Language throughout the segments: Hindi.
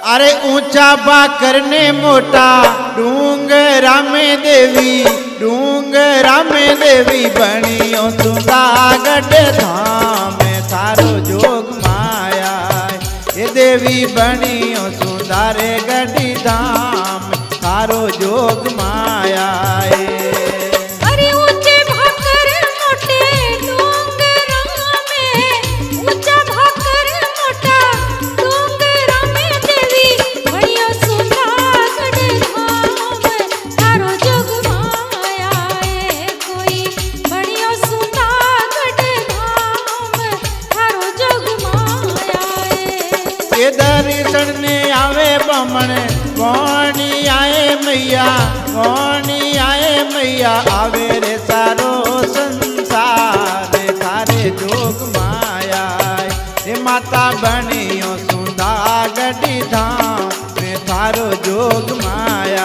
अरे ऊंचा बाकर ने मोटा डूंगरा में देवी बनियो सुंदागढ़ धाम थारो जोग माया। ये देवी बनियो सुंदारे गढ़ी धाम थारो जोग माया। दर्शन ने आवे बमन कौनी आए मैया आवे रे सारो संसार थारे जोग माया। हे माता बनियो सुंदागढ़ धाम में थारो जोग माया।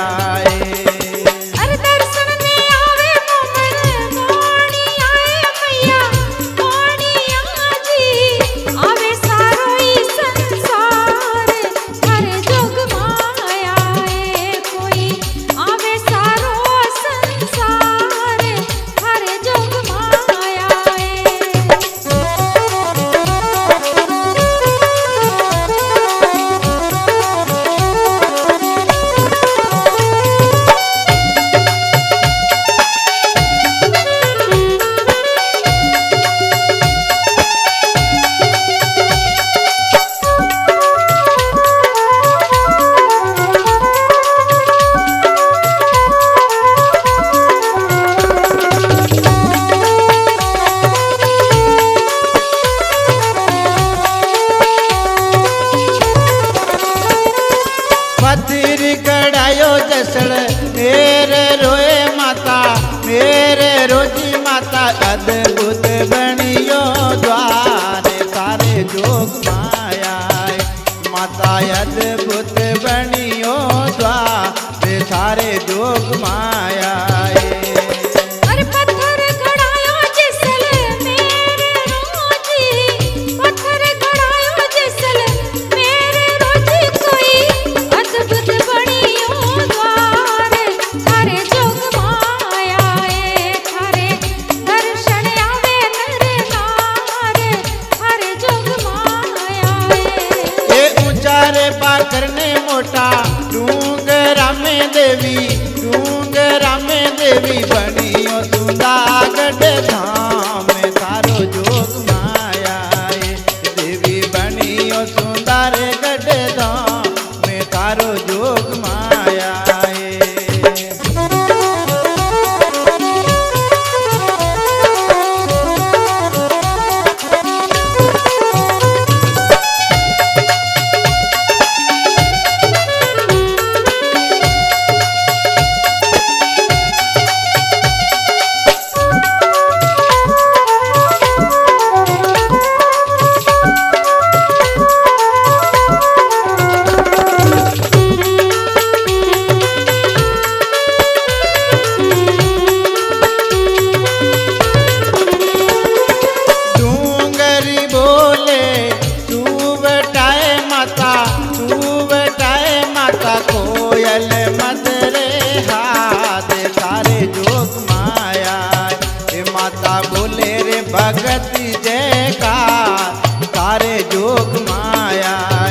पत्थर कड़ायो जसड़ मेरे रोए माता मेरे रोजी माता अद्भुत बनियो द्वार थारे जोग माया। माता अद्भुत बनियो द्वार थारे जोग माया। करने मोटा डूंगरा में देवी बनियो सुंदागढ़ धाम थारो जोग माया। देवी बनियो सुंदागढ़ धाम थारो जोग माया। कोयल मदरे हाथ थारे जोग माया। हे माता बोले रे भगत जय का थारे जोग माया।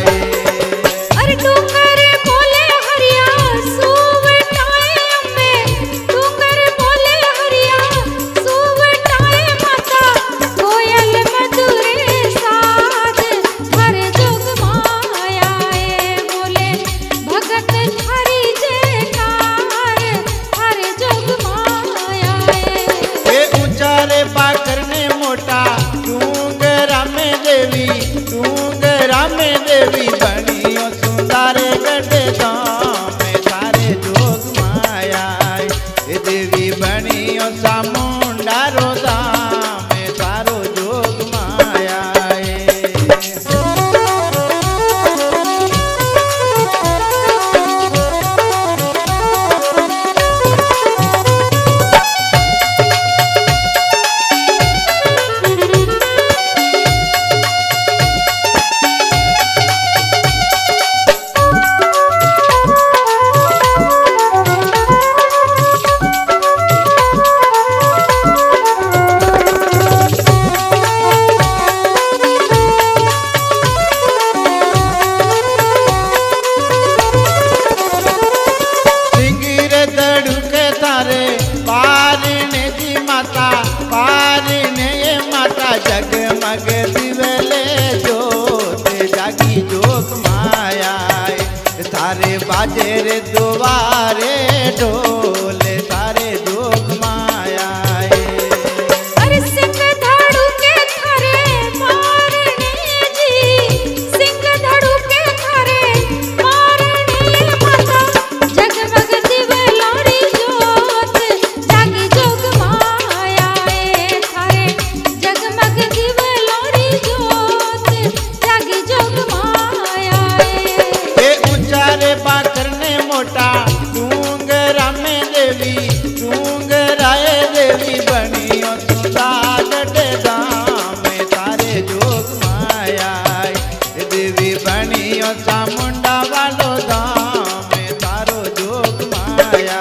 करने मोटा डूंगरा में देवी बनियो सुंदागढ़ धाम थारे जोग माया। देवी बनियो चामुंडा रो धाम थारो जोग माया। पारने माता जगमग दिवले जोत जागी जोग माया थारे बाजे रे दुआरे ढोल थारे जोग माया अरे सिंह धड़ू के थारे मारने जी सिंह धड़ू के थारे मारने माता जगमग दिवलोरी जोत जागी जोग माया थारे जगमग दिवलोरी जोत जागी जोग माया ए ऊंचारे बाकरने मोटा डूंगरा में देवी डूंगराए देवी बनियो सुंदर धाम तारे जोग माया देवी बनियो चामुंडा वालो धाम तारो जोग माया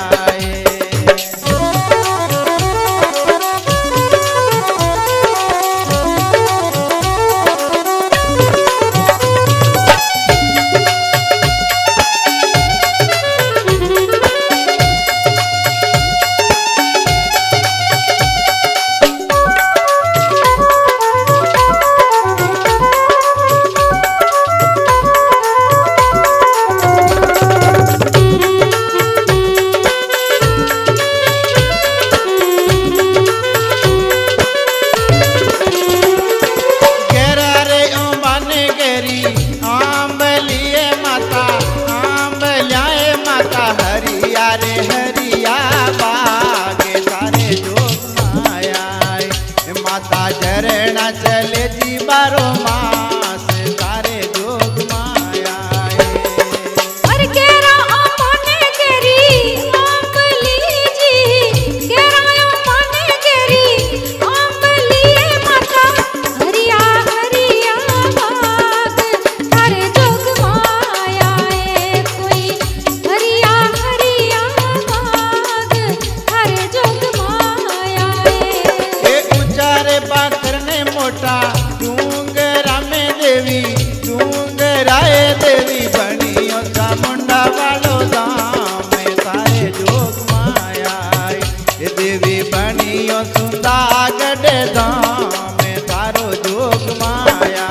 हरिया रे हरिया बागे तारे जोग माया माता झरना चले जी बारो मास तारे जोग माया और केरा आमने केरी आंबली जी केरा आमने केरी आंबली माता हरिया हरिया बाग थारे जोग माया कोई हरिया हरिया बाग थारे जोग माया ए ऊंचारे बाकरने मोटा डूंगरा में देवी डूंगराए देवी बनियो चामुंडा वालो धाम तारे जोग माया देवी बनियो सुंदर धाम तारो जोग माया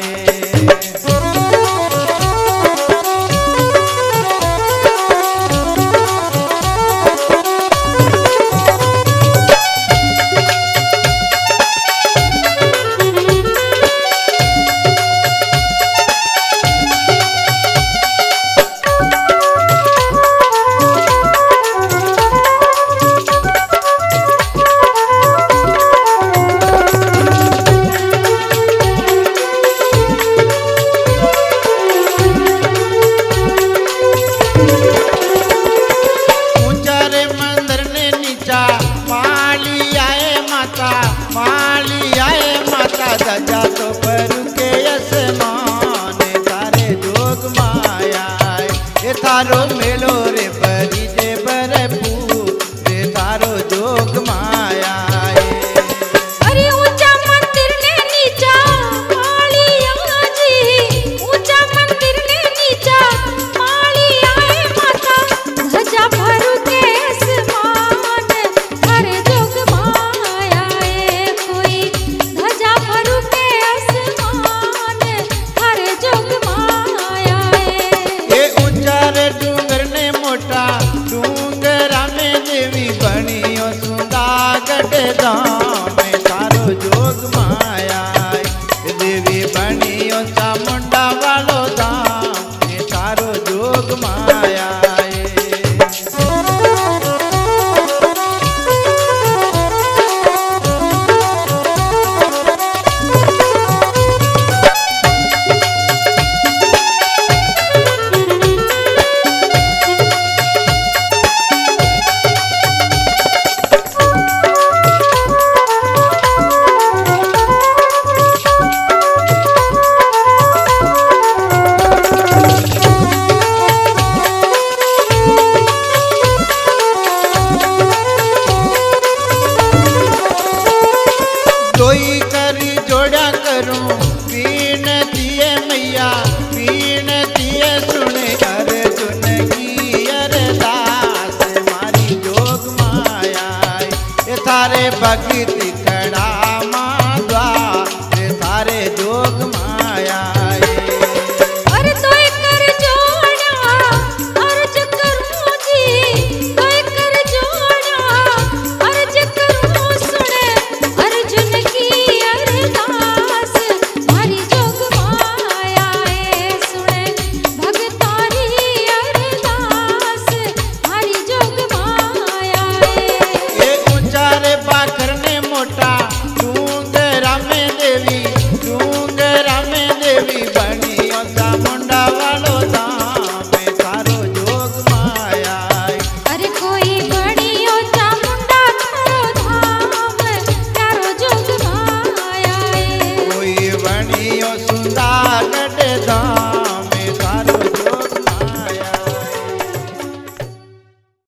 माली आए माता सजा तो पर के असमान तारे जोग माया ये थारो मेलो रे परी जे बरपू रे थारो जोग माया अरे ऊंचा मंदिर ने नीचा मालिया जी ऊंचा मंदिर ने नीचा मालिया माता ध्वजा भरू के आसमान थारे जोग माया कोई ध्वजा भरू के आसमान थारे जोग माया ये ऊंचा रे डूंगर ने सागर